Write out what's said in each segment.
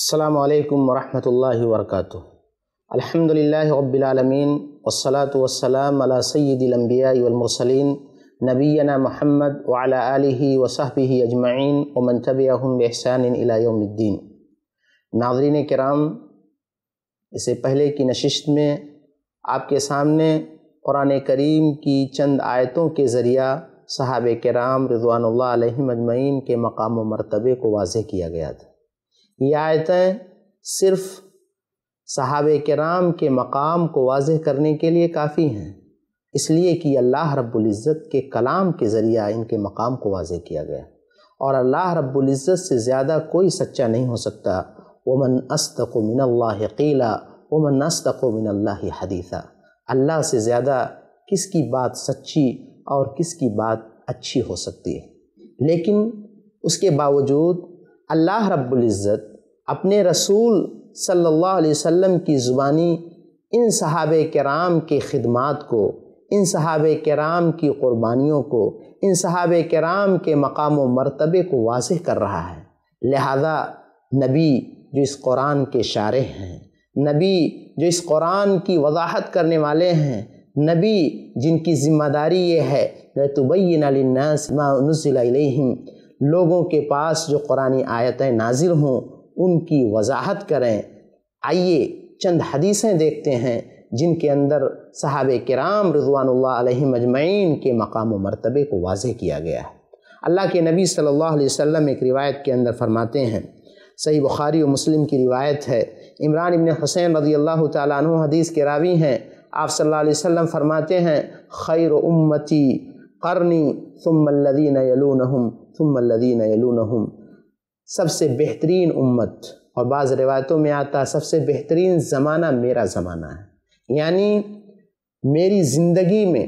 السلام علیکم ورحمۃ اللہ وبرکاتہ۔ الحمدللہ رب العالمین والصلاة والسلام علی سید الانبیاء والمرسلین نبینا محمد وعلی آلہ وصحبہ اجمعین ومن تبعہم بإحسان الی یوم الدین۔ ناظرین کرام، اس سے پہلے کی نشست میں آپ کے سامنے قرآن کریم کی چند آیتوں کے ذریعہ صحابہ کرام رضوان اللہ علیہم اجمعین کے مقام و مرتبے کو واضح کیا گیا تھا۔ یہ آیتیں صرف صحابہ کرام کے مقام کو واضح کرنے کے لیے کافی ہیں، اس لیے کہ اللہ رب العزت کے کلام کے ذریعہ ان کے مقام کو واضح کیا گیا، اور اللہ رب العزت سے زیادہ کوئی سچا نہیں ہو سکتا۔ وَمَنْ أَصْدَقُ مِنَ اللَّهِ قِيلًا وَمَنْ أَصْدَقُ مِنَ اللَّهِ حَدِيثًا۔ اللہ سے زیادہ کس کی بات سچی اور کس کی بات اچھی ہو سکتی ہے؟ لیکن اس کے باوجود اللہ رب العزت اپنے رسول صلی اللہ علیہ وسلم کی زبانی ان صحابہ کرام کے خدمات کو، ان صحابہ کرام کی قربانیوں کو، ان صحابہ کرام کے مقام و مرتبے کو واضح کر رہا ہے۔ لہذا نبی جو اس قرآن کے شارح ہیں، نبی جو اس قرآن کی وضاحت کرنے والے ہیں، نبی جن کی ذمہ داری یہ ہے لِتُبَيِّنَ لِلنَّاسِ مَا نُزِّلَ إِلَيْهِمْ، لوگوں کے پاس جو قرآنی آیتیں نازل ہوں ان کی وضاحت کریں۔ آئیے چند حدیثیں دیکھتے ہیں جن کے اندر صحابہ کرام رضوان اللہ علیہم اجمعین کے مقام و مرتبے کو واضح کیا گیا ہے۔ اللہ کے نبی صلی اللہ علیہ وسلم ایک روایت کے اندر فرماتے ہیں، صحیح بخاری و مسلم کی روایت ہے، عمران ابن حسین رضی اللہ تعالیٰ عنہ حدیث کے راوی ہیں، آپ صلی اللہ علیہ وسلم فرماتے ہیں، خیر امتی قرنی ثم الذین یلونہم ثم الذین یلونہم، سب سے بہترین امت، اور بعض روایتوں میں آتا ہے سب سے بہترین زمانہ میرا زمانہ ہے، یعنی میری زندگی میں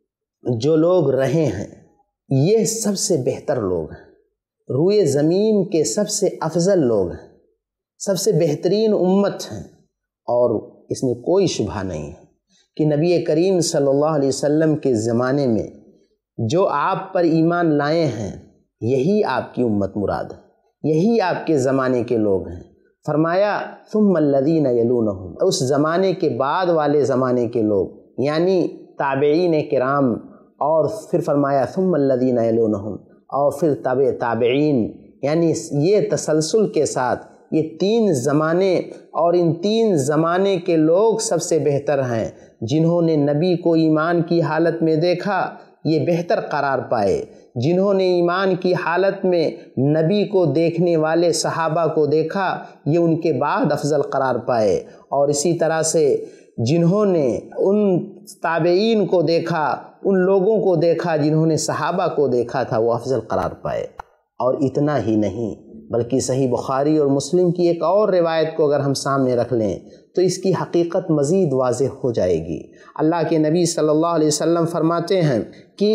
جو لوگ رہے ہیں یہ سب سے بہتر لوگ ہیں، روئے زمین کے سب سے افضل لوگ ہیں، سب سے بہترین امت ہیں۔ اور اس میں کوئی شبہ نہیں ہے کہ نبی کریم صلی اللہ علیہ وسلم کے زمانے میں جو آپ پر ایمان لائے ہیں یہی آپ کی امت مراد ہے، یہی آپ کے زمانے کے لوگ ہیں۔ فرمایا ثم الذین یلونہم، اس زمانے کے بعد والے زمانے کے لوگ یعنی تابعین کرام، اور پھر فرمایا ثم الذین یلونہم، اور پھر تابع تابعین، یعنی یہ تسلسل کے ساتھ یہ تین زمانے، اور ان تین زمانے کے لوگ سب سے بہتر ہیں۔ جنہوں نے نبی کو ایمان کی حالت میں دیکھا یہ بہتر قرار پائے، جنہوں نے ایمان کی حالت میں نبی کو دیکھنے والے صحابہ کو دیکھا یہ ان کے بعد افضل قرار پائے، اور اسی طرح سے جنہوں نے ان تابعین کو دیکھا، ان لوگوں کو دیکھا جنہوں نے صحابہ کو دیکھا تھا وہ افضل قرار پائے۔ اور اتنا ہی نہیں بلکہ صحیح بخاری اور مسلم کی ایک اور روایت کو اگر ہم سامنے رکھ لیں تو اس کی حقیقت مزید واضح ہو جائے گی۔ اللہ کے نبی صلی اللہ علیہ وسلم فرماتے ہیں کہ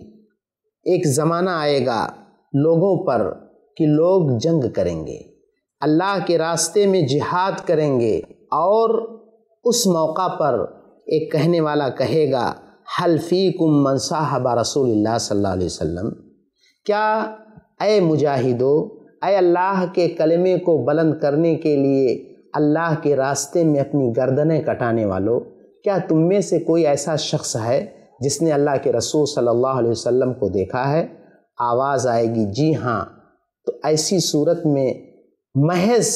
ایک زمانہ آئے گا لوگوں پر کہ لوگ جنگ کریں گے، اللہ کے راستے میں جہاد کریں گے، اور اس موقع پر ایک کہنے والا کہے گا حل فیکم من صاحب رسول اللہ صلی اللہ علیہ وسلم، کیا اے مجاہدو، اے اللہ کے کلمے کو بلند کرنے کے لیے اللہ کے راستے میں اپنی گردنیں کٹانے والوں، کیا تم میں سے کوئی ایسا شخص ہے جس نے اللہ کے رسول صلی اللہ علیہ وسلم کو دیکھا ہے؟ آواز آئے گی جی ہاں۔ تو ایسی صورت میں محض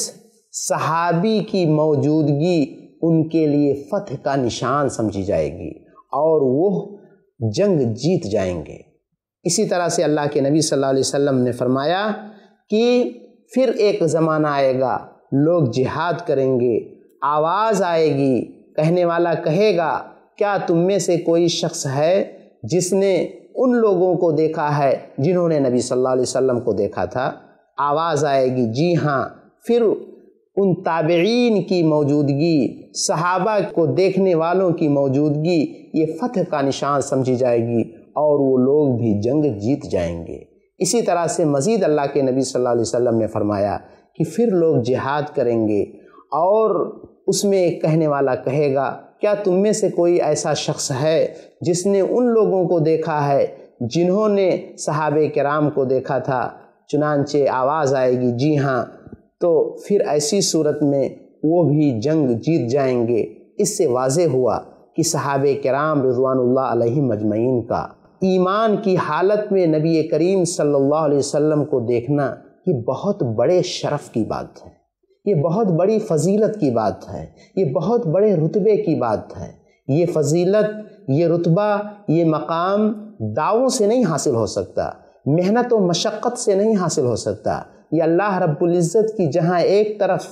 صحابی کی موجودگی ان کے لیے فتح کا نشان سمجھی جائے گی اور وہ جنگ جیت جائیں گے۔ اسی طرح سے اللہ کے نبی صلی اللہ علیہ وسلم نے فرمایا کہ پھر ایک زمانہ آئے گا لوگ جہاد کریں گے، آواز آئے گی، کہنے والا کہے گا کیا تم میں سے کوئی شخص ہے جس نے ان لوگوں کو دیکھا ہے جنہوں نے نبی صلی اللہ علیہ وسلم کو دیکھا تھا؟ آواز آئے گی جی ہاں۔ پھر ان تابعین کی موجودگی، صحابہ کو دیکھنے والوں کی موجودگی یہ فتح کا نشان سمجھی جائے گی اور وہ لوگ بھی جنگ جیت جائیں گے۔ اسی طرح سے مزید اللہ کے نبی صلی اللہ علیہ وسلم نے فرمایا کہ پھر لوگ جہاد کریں گے، اور اس میں ایک کہنے والا کہے گا کیا تم میں سے کوئی ایسا شخص ہے جس نے ان لوگوں کو دیکھا ہے جنہوں نے صحابہ کرام کو دیکھا تھا؟ چنانچہ آواز آئے گی جی ہاں۔ تو پھر ایسی صورت میں وہ بھی جنگ جیت جائیں گے۔ اس سے واضح ہوا کہ صحابہ کرام رضوان اللہ علیہم مجمعین کا ایمان کی حالت میں نبی کریم صلی اللہ علیہ وسلم کو دیکھنا یہ بہت بڑے شرف کی بات ہے، یہ بہت بڑی فضیلت کی بات ہے، یہ بہت بڑے رتبے کی بات ہے۔ یہ فضیلت، یہ رتبہ، یہ مقام دعووں سے نہیں حاصل ہو سکتا، محنت و مشقت سے نہیں حاصل ہو سکتا۔ یہ اللہ رب العزت کی جہاں ایک طرف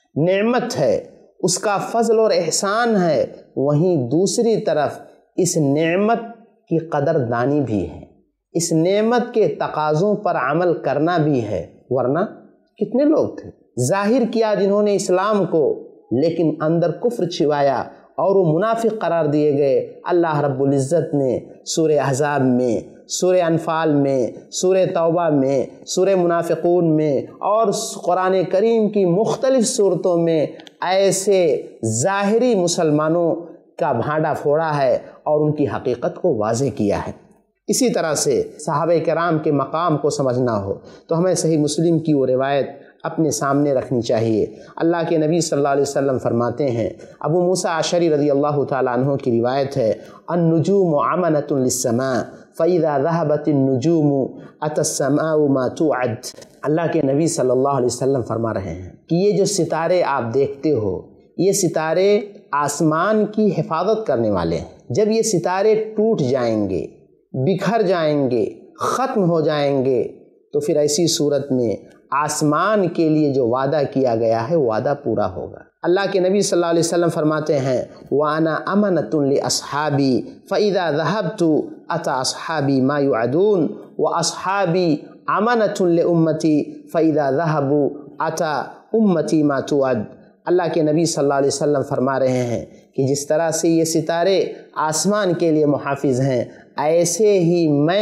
نعمت ہے، اس کا فضل اور احسان ہے، وہیں دوسری طرف اس نعمت کی قدر دانی بھی ہے، اس نعمت کے تقاضوں پر عمل کرنا بھی ہے۔ ورنہ کتنے لوگ تھے ظاہر کیا جنہوں نے اسلام کو، لیکن اندر کفر چھوایا اور وہ منافق قرار دیے گئے۔ اللہ رب العزت نے سورہ احزاب میں، سورہ انفال میں، سورہ توبہ میں، سورہ منافقون میں اور قرآن کریم کی مختلف صورتوں میں ایسے ظاہری مسلمانوں کا بھانڈا پھوڑا ہے اور ان کی حقیقت کو واضح کیا ہے۔ اسی طرح سے صحابہ کرام کے مقام کو سمجھنا ہو تو ہمیں صحیح مسلم کی وہ روایت اپنے سامنے رکھنی چاہیے۔ اللہ کے نبی صلی اللہ علیہ وسلم فرماتے ہیں، ابو موسیٰ اشعری رضی اللہ تعالیٰ عنہ کی روایت ہے، النجوم عمنۃ للسماء فاذا ذهبت النجوم اتى السماء ما توعد۔ اللہ کے نبی صلی اللہ علیہ وسلم فرما رہے ہیں کہ یہ جو ستارے آپ دیکھتے ہو، یہ ستارے آسمان کی حفاظت کرنے والے ہیں۔ جب یہ ستارے ٹوٹ جائیں گے، بکھر جائیں گے، ختم ہو جائیں گے، تو پھر ایسی صورت میں آسمان کے لیے جو وعدہ کیا گیا ہے وعدہ پورا ہوگا۔ اللہ کے نبی صلی اللہ علیہ وسلم فرماتے ہیں، وَأَنَا أَمَنَةٌ لِأَصْحَابِي فَإِذَا ذَهَبْتُ أَتَى أَصْحَابِي مَا يُوعَدُونَ وَأَصْحَابِي أَمَنَةٌ لِأُمَّتِي فَإِذَا ذَهَبُوا أَتَى أُمَّتِي مَا تُوعَدُ۔ اللہ کے نبی صلی اللہ علیہ وسلم فرما رہے ہیں کہ جس طرح سے یہ ستارے آسمان کے لیے محافظ ہیں، ایسے ہی میں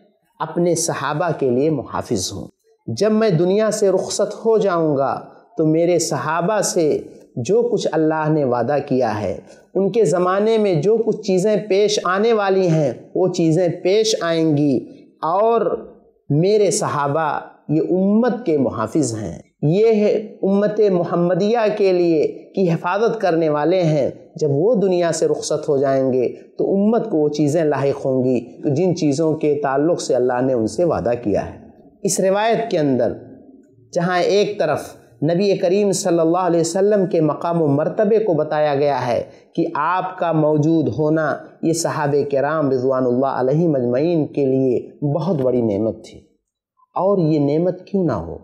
اپنے صحابہ کے لیے محافظ ہوں۔ جب میں دنیا سے رخصت ہو جاؤں گا تو میرے صحابہ سے جو کچھ اللہ نے وعدہ کیا ہے، ان کے زمانے میں جو کچھ چیزیں پیش آنے والی ہیں وہ چیزیں پیش آئیں گی، اور میرے صحابہ یہ امت کے محافظ ہیں، یہ ہے امت محمدیہ کے لیے کی حفاظت کرنے والے ہیں۔ جب وہ دنیا سے رخصت ہو جائیں گے تو امت کو وہ چیزیں لاحق ہوں گی تو جن چیزوں کے تعلق سے اللہ نے ان سے وعدہ کیا ہے۔ اس روایت کے اندر جہاں ایک طرف نبی کریم صلی اللہ علیہ وسلم کے مقام و مرتبے کو بتایا گیا ہے کہ آپ کا موجود ہونا یہ صحابہ کرام رضوان اللہ علیہم مجمعین کے لیے بہت بڑی نعمت تھی، اور یہ نعمت کیوں نہ ہو؟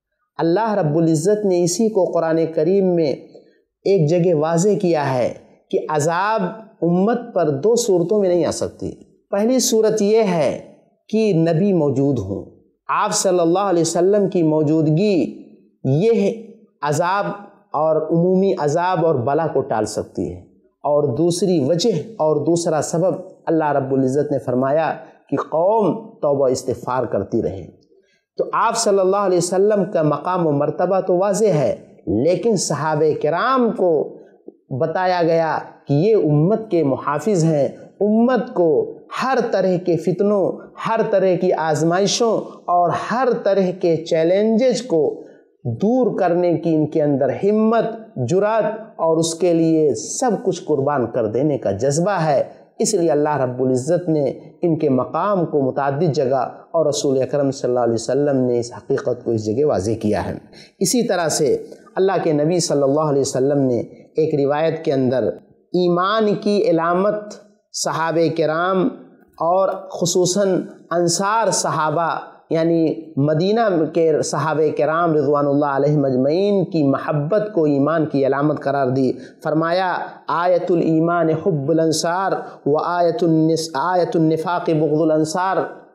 اللہ رب العزت نے اسی کو قرآن کریم میں ایک جگہ واضح کیا ہے کہ عذاب امت پر دو صورتوں میں نہیں آ سکتی۔ پہلی صورت یہ ہے کہ نبی موجود ہوں، آپ صلی اللہ علیہ وسلم کی موجودگی یہ عذاب اور عمومی عذاب اور بلا کو ٹال سکتی ہے۔ اور دوسری وجہ اور دوسرا سبب اللہ رب العزت نے فرمایا کہ قوم توبہ استغفار کرتی رہے۔ تو آپ صلی اللہ علیہ وسلم کا مقام و مرتبہ تو واضح ہے، لیکن صحابہ کرام کو بتایا گیا کہ یہ امت کے محافظ ہیں، امت کو ہر طرح کے فتنوں، ہر طرح کی آزمائشوں اور ہر طرح کے چیلنجز کو دور کرنے کی ان کے اندر ہمت، جرات اور اس کے لیے سب کچھ قربان کر دینے کا جذبہ ہے۔ اس لیے اللہ رب العزت نے ان کے مقام کو متعدد جگہ اور رسول اکرم صلی اللہ علیہ وسلم نے اس حقیقت کو اس جگہ واضح کیا ہے۔ اسی طرح سے اللہ کے نبی صلی اللہ علیہ وسلم نے ایک روایت کے اندر ایمان کی علامت صحابہ کرام اور خصوصاً انصار صحابہ یعنی مدینہ کے صحابہ کرام رضوان اللہ علیہم اجمعین کی محبت کو ایمان کی علامت قرار دی۔ فرمایا آیت الایمان حب الانصار و آیت النفاق بغض الانصار،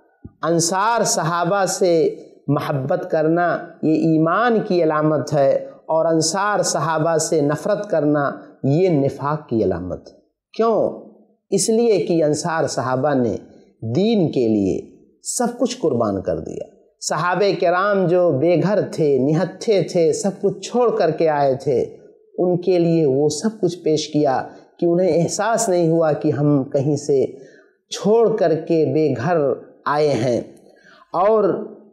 انصار صحابہ سے محبت کرنا یہ ایمان کی علامت ہے، اور انصار صحابہ سے نفرت کرنا یہ نفاق کی علامت ہے۔ کیوں؟ اس لیے کہ انصار صحابہ نے دین کے لیے سب کچھ قربان کر دیا۔ صحابہ کرام جو بے گھر تھے، نہتھے تھے، سب کچھ چھوڑ کر کے آئے تھے، ان کے لیے وہ سب کچھ پیش کیا کہ انہیں احساس نہیں ہوا کہ ہم کہیں سے چھوڑ کر کے بے گھر آئے ہیں۔ اور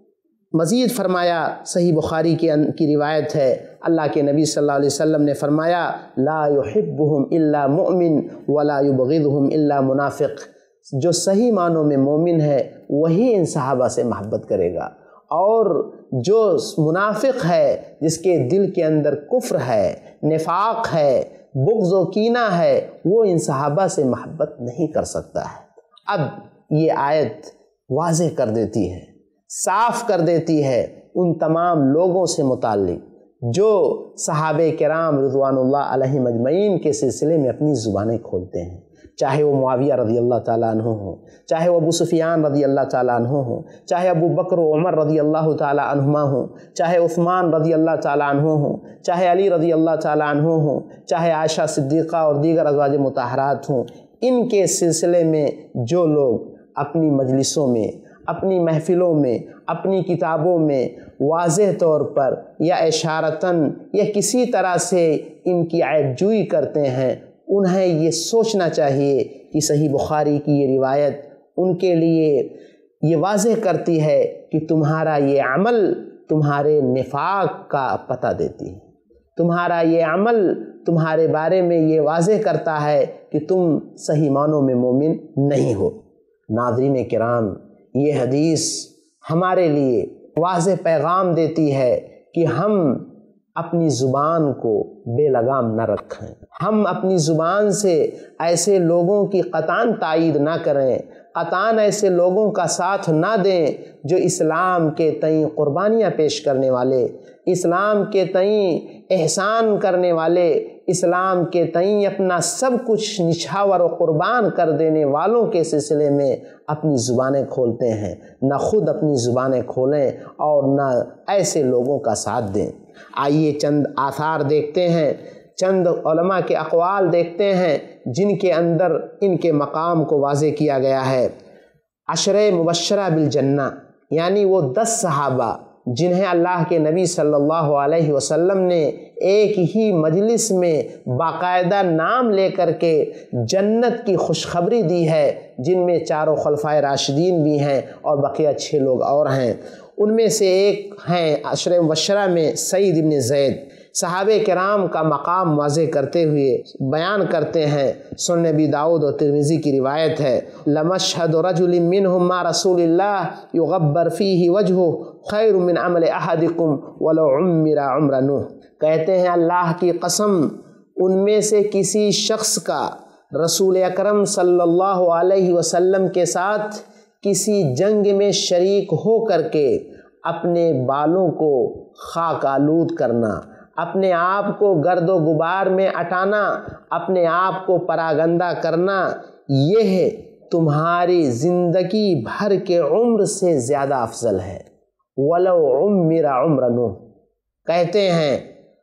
مزید فرمایا، صحیح بخاری کی روایت ہے، اللہ کے نبی صلی اللہ علیہ وسلم نے فرمایا لا يحبهم الا مؤمن ولا يبغضهم الا منافق، جو صحیح معنوں میں مومن ہے وہی ان صحابہ سے محبت کرے گا، اور جو منافق ہے، جس کے دل کے اندر کفر ہے، نفاق ہے، بغض و کینہ ہے، وہ ان صحابہ سے محبت نہیں کر سکتا ہے۔ اب یہ آیت واضح کر دیتی ہے، صاف کر دیتی ہے ان تمام لوگوں سے متعلق جو صحابہ کرام رضوان اللہ علیہم اجمعین کے سلسلے میں اپنی زبانیں کھولتے ہیں، چاہے وہ معاویہ رضی اللہ تعالیٰ عنہ ہوں، چاہے وہ ابو سفیان رضی اللہ تعالیٰ عنہ ہوں، چاہے ابو بکر و عمر رضی اللہ تعالیٰ عنہما ہوں، چاہے عثمان رضی اللہ تعالیٰ عنہ ہوں، چاہے علی رضی اللہ تعالیٰ عنہ ہوں، چاہے عائشہ صدیقہ اور دیگر ازواج مطہرات ہوں، ان کے سلسلے میں جو لوگ اپنی مجلسوں میں، اپنی محفلوں میں، اپنی کتابوں میں واضح طور پر یا اشارتاً یا کسی طرح سے ان کی عیب جوئی کرتے ہیں، انہیں یہ سوچنا چاہیے کہ صحیح بخاری کی یہ روایت ان کے لیے یہ واضح کرتی ہے کہ تمہارا یہ عمل تمہارے نفاق کا پتہ دیتی ہے، تمہارا یہ عمل تمہارے بارے میں یہ واضح کرتا ہے کہ تم صحیح معنوں میں مومن نہیں ہو۔ ناظرین کرام، یہ حدیث ہمارے لیے واضح پیغام دیتی ہے کہ ہم اپنی زبان کو بے لگام نہ رکھیں، ہم اپنی زبان سے ایسے لوگوں کی قطعاً تائید نہ کریں، قطعاً ایسے لوگوں کا ساتھ نہ دیں جو اسلام کے تئیں قربانیاں پیش کرنے والے، اسلام کے تئیں احسان کرنے والے، اسلام کے تئیں اپنا سب کچھ نچھاور و قربان کر دینے والوں کے سلسلے میں اپنی زبانیں کھولتے ہیں۔ نہ خود اپنی زبانیں کھولیں اور نہ ایسے لوگوں کا ساتھ دیں۔ آئیے چند آثار دیکھتے ہیں، چند علماء کے اقوال دیکھتے ہیں جن کے اندر ان کے مقام کو واضح کیا گیا ہے۔ عشرہ مبشرہ بالجنہ، یعنی وہ 10 صحابہ جنہیں اللہ کے نبی صلی اللہ علیہ وسلم نے ایک ہی مجلس میں باقاعدہ نام لے کر کے جنت کی خوشخبری دی ہے، جن میں 4 خلفائے راشدین بھی ہیں اور بقیہ 6 لوگ اور ہیں۔ ان میں سے ایک ہیں عشرہ مبشرہ میں سعید بن زید۔ صحابہ کرام کا مقام واضح کرتے ہوئے بیان کرتے ہیں، سنن ابی داؤد اور ترمذی کی روایت ہے، لمشہد رجل منہم مع رسول اللہ یغبر فیہ وجہہ خیر من عمل احدکم ولو عمر عمر نوح۔ کہتے ہیں اللہ کی قسم، ان میں سے کسی شخص کا رسول اکرم صلی اللہ علیہ وسلم کے ساتھ کسی جنگ میں شریک ہو کر کے اپنے بالوں کو خاک آلود کرنا، اپنے آپ کو گرد و غبار میں اٹانا، اپنے آپ کو پراگندہ کرنا، یہ تمہاری زندگی بھر کے عمر سے زیادہ افضل ہے۔ ولو عمر عمر نوح، کہتے ہیں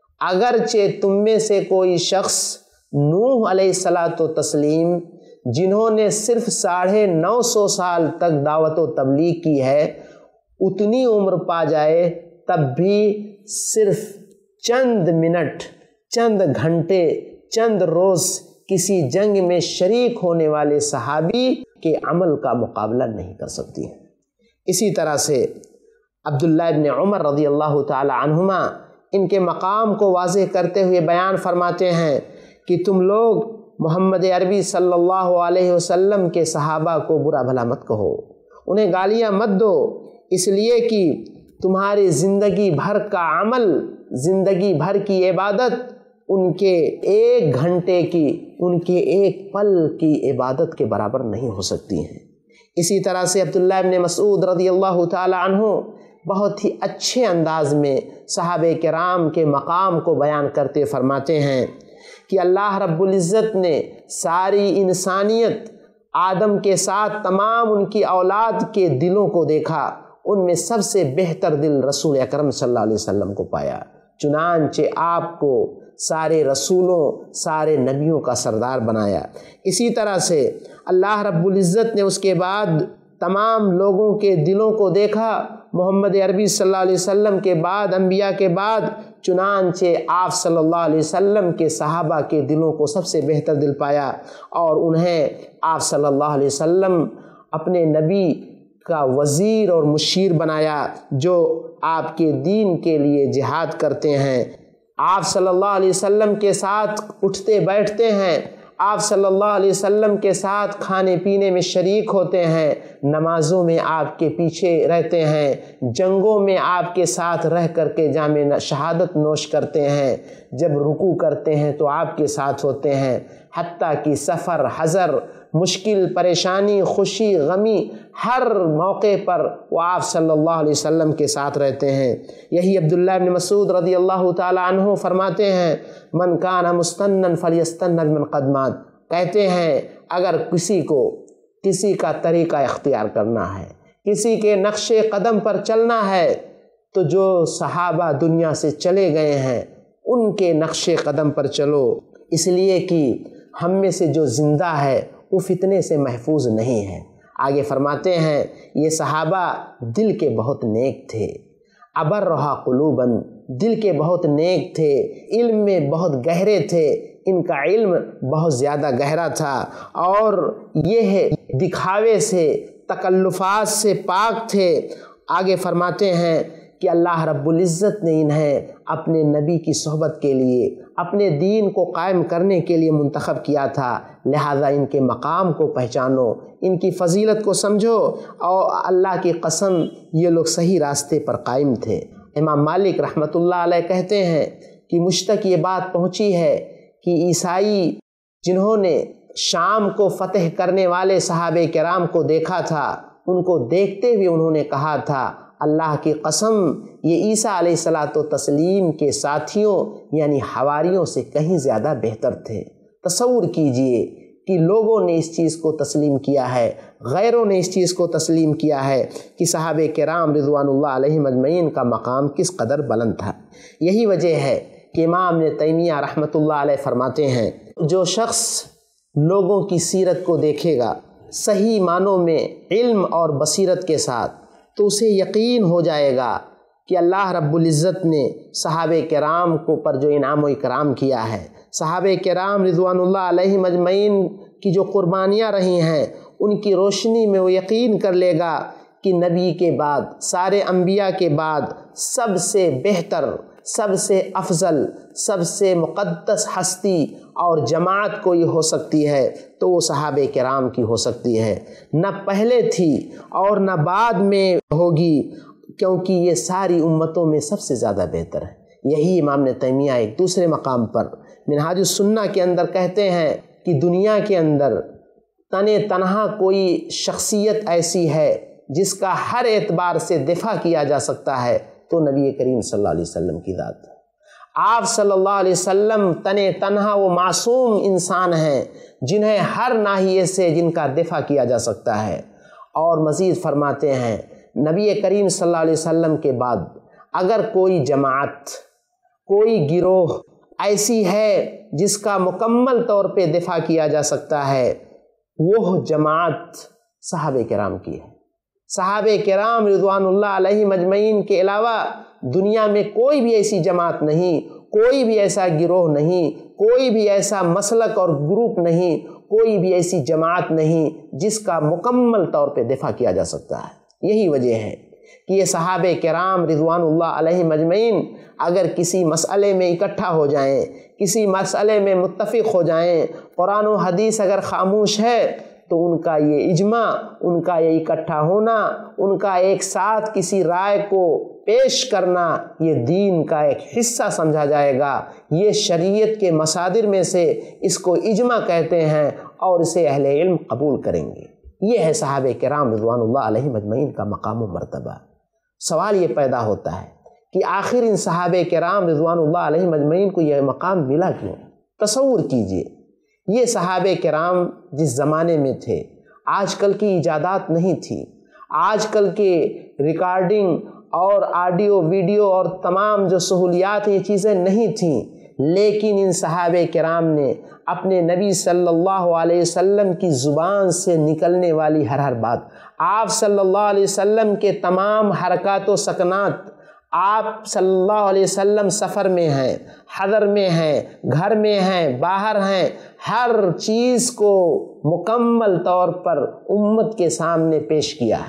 اگرچہ تم میں سے کوئی شخص نوح علیہ الصلاۃ والتسلیم جنہوں نے صرف 950 سال تک دعوت و تبلیغ کی ہے اتنی عمر پا جائے، تب بھی صرف چند منٹ، چند گھنٹے، چند روز کسی جنگ میں شریک ہونے والے صحابی کے عمل کا مقابلہ نہیں کر سکتی ہے۔ اسی طرح سے عبداللہ ابن عمر رضی اللہ تعالی عنہما ان کے مقام کو واضح کرتے ہوئے بیان فرماتے ہیں کہ تم لوگ محمد عربی صلی اللہ علیہ وسلم کے صحابہ کو برا بھلا مت کہو، انہیں گالیاں مت دو، اس لیے کہ تمہاری زندگی بھر کا عمل، زندگی بھر کی عبادت ان کے 1 گھنٹے کی، ان کے 1 پل کی عبادت کے برابر نہیں ہو سکتی ہیں۔ اسی طرح سے عبداللہ ابن مسعود رضی اللہ تعالی عنہ بہت ہی اچھے انداز میں صحابہ کرام کے مقام کو بیان کرتے فرماتے ہیں کہ اللہ رب العزت نے ساری انسانیت آدم کے ساتھ تمام ان کی اولاد کے دلوں کو دیکھا، ان میں سب سے بہتر دل رسول اکرم صلی اللہ علیہ وسلم کو پایا، چنانچہ آپ کو سارے رسولوں، سارے نبیوں کا سردار بنایا۔ اسی طرح سے اللہ رب العزت نے اس کے بعد تمام لوگوں کے دلوں کو دیکھا، محمد عربی صلی اللہ علیہ وسلم کے بعد، انبیاء کے بعد، چنانچہ آپ صلی اللہ علیہ وسلم کے صحابہ کے دلوں کو سب سے بہتر دل پایا، اور انہیں آپ صلی اللہ علیہ وسلم اپنے نبی کا وزیر اور مشیر بنایا جو آپ کے دین کے لیے جہاد کرتے ہیں، آپ صلی اللہ علیہ وسلم کے ساتھ اٹھتے بیٹھتے ہیں، آپ صلی اللہ علیہ وسلم کے ساتھ کھانے پینے میں شریک ہوتے ہیں، نمازوں میں آپ کے پیچھے رہتے ہیں، جنگوں میں آپ کے ساتھ رہ کر کے جام شہادت نوش کرتے ہیں، جب رکوع کرتے ہیں تو آپ کے ساتھ ہوتے ہیں، حتیٰ کہ سفر، حضر، مشکل، پریشانی، خوشی، غمی، ہر موقع پر وہ آپ صلی اللہ علیہ وسلم کے ساتھ رہتے ہیں۔ یہی عبداللہ بن مسعود رضی اللہ تعالی عنہ فرماتے ہیں، من کان مستنن فلیستن بمن قد مات، کہتے ہیں اگر کسی کا طریقہ اختیار کرنا ہے، کسی کے نقش قدم پر چلنا ہے، تو جو صحابہ دنیا سے چلے گئے ہیں ان کے نقش قدم پر چلو، اس لیے کہ ہم میں سے جو زندہ ہے وہ فتنے سے محفوظ نہیں ہے۔ آگے فرماتے ہیں یہ صحابہ دل کے بہت نیک تھے، ابرھا قلوباً، دل کے بہت نیک تھے، علم میں بہت گہرے تھے، ان کا علم بہت زیادہ گہرا تھا، اور یہ دکھاوے سے، تکلفات سے پاک تھے۔ آگے فرماتے ہیں کہ اللہ رب العزت نے انہیں اپنے نبی کی صحبت کے لیے، اپنے دین کو قائم کرنے کے لیے منتخب کیا تھا، لہذا ان کے مقام کو پہچانو، ان کی فضیلت کو سمجھو، اور اللہ کی قسم یہ لوگ صحیح راستے پر قائم تھے۔ امام مالک رحمۃ اللہ علیہ کہتے ہیں کہ مجھ تک یہ بات پہنچی ہے کہ عیسائی جنہوں نے شام کو فتح کرنے والے صحابہ کرام کو دیکھا تھا، ان کو دیکھتے ہوئے انہوں نے کہا تھا اللہ کی قسم یہ عیسیٰ علیہ الصلاۃ والتسلیم کے ساتھیوں یعنی حواریوں سے کہیں زیادہ بہتر تھے۔ تصور کیجئے کہ لوگوں نے اس چیز کو تسلیم کیا ہے، غیروں نے اس چیز کو تسلیم کیا ہے کہ صحابہ کرام رضوان اللہ علیہم اجمعین کا مقام کس قدر بلند تھا۔ یہی وجہ ہے کہ امام ابن تیمیہ رحمۃ اللہ علیہ فرماتے ہیں جو شخص لوگوں کی سیرت کو دیکھے گا صحیح معنوں میں علم اور بصیرت کے ساتھ، تو اسے یقین ہو جائے گا کہ اللہ رب العزت نے صحابہ کرام کو پر جو انعام و اکرام کیا ہے، صحابہ کرام رضوان اللہ علیہم اجمعین کی جو قربانیاں رہی ہیں، ان کی روشنی میں وہ یقین کر لے گا کہ نبی کے بعد، سارے انبیاء کے بعد سب سے بہتر، سب سے افضل، سب سے مقدس ہستی اور جماعت کوئی ہو سکتی ہے تو وہ صحابہ کرام کی ہو سکتی ہے، نہ پہلے تھی اور نہ بعد میں ہوگی، کیونکہ یہ ساری امتوں میں سب سے زیادہ بہتر ہے۔ یہی امام ابن تیمیہ ایک دوسرے مقام پر منہاج السنہ کے اندر کہتے ہیں کہ دنیا کے اندر تنہا کوئی شخصیت ایسی ہے جس کا ہر اعتبار سے دفاع کیا جا سکتا ہے تو نبی کریم صلی اللہ علیہ وسلم کی ذات ہے۔ آپ صلی اللہ علیہ وسلم تنہا وہ معصوم انسان ہیں جنہیں ہر ناحیے سے جن کا دفاع کیا جا سکتا ہے۔ اور مزید فرماتے ہیں نبی کریم صلی اللہ علیہ وسلم کے بعد اگر کوئی جماعت، کوئی گروہ ایسی ہے جس کا مکمل طور پہ دفاع کیا جا سکتا ہے، وہ جماعت صحابہ کرام کی ہے۔ صحابہ کرام رضوان اللہ علیہم اجمعین کے علاوہ دنیا میں کوئی بھی ایسی جماعت نہیں، کوئی بھی ایسا گروہ نہیں، کوئی بھی ایسا مسلک اور گروپ نہیں، کوئی بھی ایسی جماعت نہیں جس کا مکمل طور پہ دفاع کیا جا سکتا ہے۔ یہی وجہ ہے کہ یہ صحابہ کرام رضوان اللہ علیہم اجمعین اگر کسی مسئلے میں اکٹھا ہو جائیں، کسی مسئلے میں متفق ہو جائیں، قرآن و حدیث اگر خاموش ہے تو ان کا یہ اجماع، ان کا یہ اکٹھا ہونا، ان کا ایک ساتھ کسی رائے کو پیش کرنا یہ دین کا ایک حصہ سمجھا جائے گا۔ یہ شریعت کے مصادر میں سے اس کو اجماع کہتے ہیں اور اسے اہل علم قبول کریں گے۔ یہ ہے صحابہ کرام رضوان اللہ علیہم اجمعین کا مقام و مرتبہ۔ سوال یہ پیدا ہوتا ہے کہ آخر ان صحابہ کرام رضوان اللہ علیہم اجمعین کو یہ مقام ملا کیوں؟ تصور کیجئے یہ صحابہ کرام جس زمانے میں تھے، آج کل کی ایجادات نہیں تھی، آج کل کے ریکارڈنگ اور آڈیو ویڈیو اور تمام جو سہولیات یہ چیزیں نہیں تھیں، لیکن ان صحابہ کرام نے اپنے نبی صلی اللہ علیہ وسلم کی زبان سے نکلنے والی ہر بات، آپ صلی اللہ علیہ وسلم کے تمام حرکات و سکنات، آپ صلی اللہ علیہ وسلم سفر میں ہیں، حضر میں ہیں، گھر میں ہیں، باہر ہیں، ہر چیز کو مکمل طور پر امت کے سامنے پیش کیا ہے۔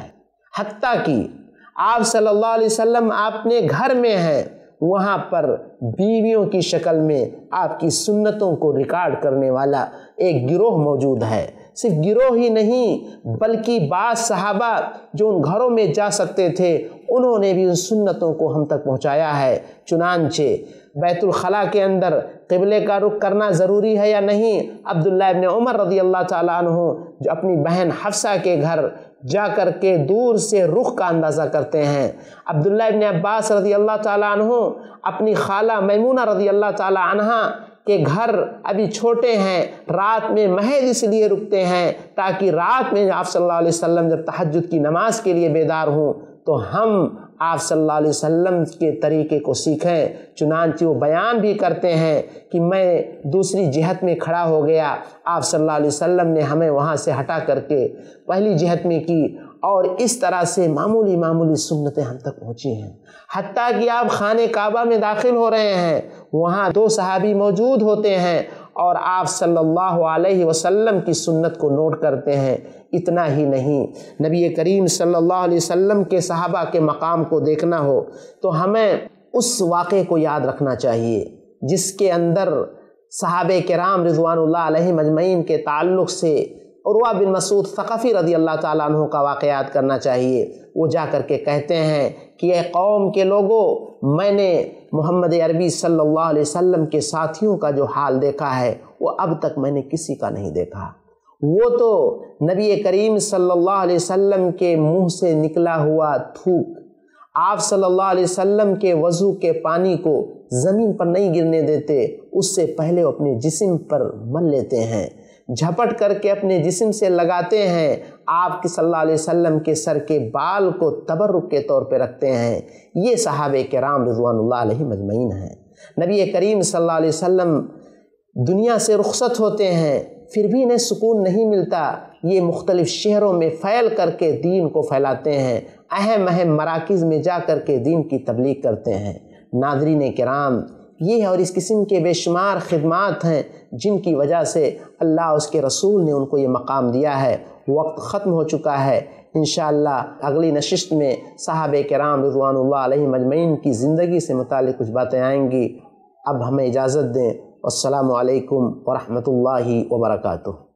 حتیٰ کہ آپ صلی اللہ علیہ وسلم اپنے گھر میں ہیں، وہاں پر بیویوں کی شکل میں آپ کی سنتوں کو ریکارڈ کرنے والا ایک گروہ موجود ہے۔ صرف گروہ ہی نہیں بلکہ بعض صحابہ جو ان گھروں میں جا سکتے تھے انہوں نے بھی ان سنتوں کو ہم تک پہنچایا ہے۔ چنانچہ بیت الخلاء کے اندر قبلے کا رخ کرنا ضروری ہے یا نہیں، عبداللہ ابن عمر رضی اللہ تعالیٰ عنہ جو اپنی بہن حفصہ کے گھر جا کر کے دور سے رخ کا اندازہ کرتے ہیں، عبداللہ ابن عباس رضی اللہ تعالیٰ عنہ اپنی خالہ میمونہ رضی اللہ تعالیٰ عنہا کہ گھر ابھی چھوٹے ہیں، رات میں محض اس لیے رکتے ہیں تاکہ رات میں آپ صلی اللہ علیہ وسلم جب تہجد کی نماز کے لیے بیدار ہوں تو ہم آپ صلی اللہ علیہ وسلم کے طریقے کو سیکھیں۔ چنانچہ وہ بیان بھی کرتے ہیں کہ میں دوسری جہت میں کھڑا ہو گیا، آپ صلی اللہ علیہ وسلم نے ہمیں وہاں سے ہٹا کر کے پہلی جہت میں کی، اور اس طرح سے معمولی معمولی سنتیں ہم تک پہنچی ہیں۔ حتیٰ کہ آپ خانہ کعبہ میں داخل ہو رہے ہیں، وہاں 2 صحابی موجود ہوتے ہیں اور آپ صلی اللہ علیہ وسلم کی سنت کو نوٹ کرتے ہیں۔ اتنا ہی نہیں، نبی کریم صلی اللہ علیہ وسلم کے صحابہ کے مقام کو دیکھنا ہو تو ہمیں اس واقعے کو یاد رکھنا چاہیے جس کے اندر صحابہ کرام رضوان اللہ علیہم اجمعین کے تعلق سے عروہ بن مسعود ثقفی رضی اللہ تعالیٰ عنہ کا واقعات کرنا چاہیے۔ وہ جا کر کے کہتے ہیں کہ اے قوم کے لوگوں، میں نے محمد عربی صلی اللہ علیہ وسلم کے ساتھیوں کا جو حال دیکھا ہے وہ اب تک میں نے کسی کا نہیں دیکھا۔ وہ تو نبی کریم صلی اللہ علیہ وسلم کے منہ سے نکلا ہوا تھوک آپ صلی اللہ علیہ وسلم کے وضو کے پانی کو زمین پر نہیں گرنے دیتے، اس سے پہلے وہ اپنے جسم پر مل لیتے ہیں، جھپٹ کر کے اپنے جسم سے لگاتے ہیں، آپ صلی اللہ علیہ وسلم کے سر کے بال کو تبرک کے طور پہ رکھتے ہیں۔ یہ صحابہ کرام رضوان اللہ علیہم اجمعین ہیں۔ نبی کریم صلی اللہ علیہ وسلم دنیا سے رخصت ہوتے ہیں، پھر بھی انہیں سکون نہیں ملتا، یہ مختلف شہروں میں پھیل کر کے دین کو پھیلاتے ہیں، اہم مراکز میں جا کر کے دین کی تبلیغ کرتے ہیں۔ ناظرین کرام، یہ اور اس قسم کے بے شمار خدمات ہیں جن کی وجہ سے اللہ اس کے رسول نے ان کو یہ مقام دیا ہے۔ وقت ختم ہو چکا ہے، انشاءاللہ اگلی نشست میں صحابہ کرام رضوان اللہ علیہم اجمعین کی زندگی سے متعلق کچھ باتیں آئیں گی۔ اب ہمیں اجازت دیں، السلام علیکم ورحمۃ اللہ وبرکاتہ۔